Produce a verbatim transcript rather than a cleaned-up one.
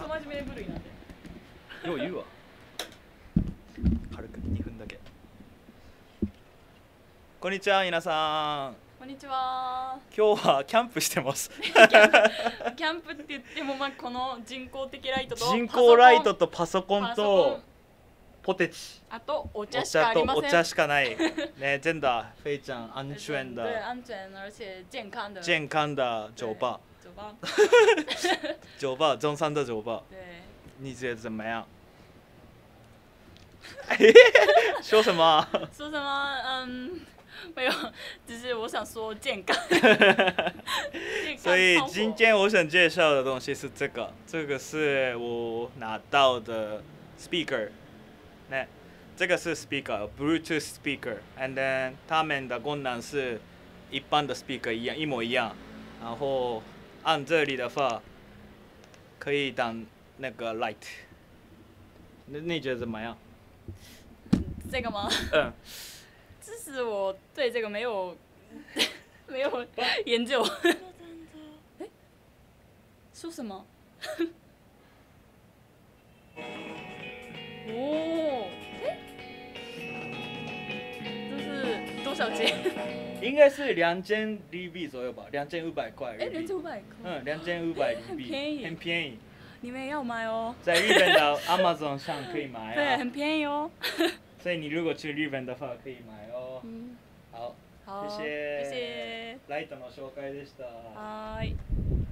クソ真面目で部類なんで。 よう言うわ。軽くにふんだけ。こんにちは皆さん。 こんにちは。 今日はキャンプしてます。 キャンプ、キャンプって言ってもまあこの人工的ライトと人工ライトとパソコンとポテチ。 あとお茶しかありません。 お茶しかない。ね，真的非常安全的。 对，安全而且健康的。 健康的酒吧。 酒吧。 酒吧，中山的酒吧。 对。 你觉得怎么样？说什么？ 说什么？嗯，没有，只是我想说健康。 所以今天我想介绍的东西是这个，这个是我拿到的 speaker， 那这个是 speaker，Bluetooth speaker，and then 它们的功能是一般的 speaker 一样，一模一样。然后按这里的话，可以当那个 light。那你觉得怎么样？ 这个吗？ 嗯。 其实我对这个没有没有研究。哎，说什么？哦，哎，这是多少钱？ 应该是两千日币左右吧，两千五百块。 哎，两千五百块。 嗯，两千五百日币。 很便宜。 很便宜。 你们也要买哦。 在日本的 Amazon 上可以买啊。 对，很便宜哦。 所以你如果去日本的话可以买哦。嗯。好。 好。 谢谢。 谢谢。 ライトの紹介でした。 はい。